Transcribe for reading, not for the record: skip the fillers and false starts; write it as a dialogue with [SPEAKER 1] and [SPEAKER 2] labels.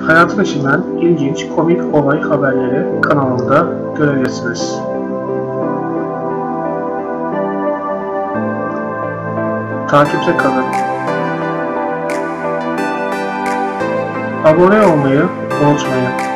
[SPEAKER 1] Hayatın içinden ilginç, komik olay haberleri kanalımda görebilirsiniz. Takipte kalın. Abone olmayı unutmayın.